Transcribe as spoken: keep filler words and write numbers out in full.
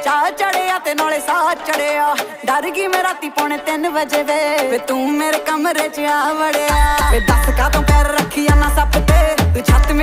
चाह चढ़िया ते नाले साह चढ़िया डर गई मैं राती पौने तीन बजे वे वे तू मेरे कमरे च आ वड़िया वे दस का तू पैर रखिया ना सप ते तू छत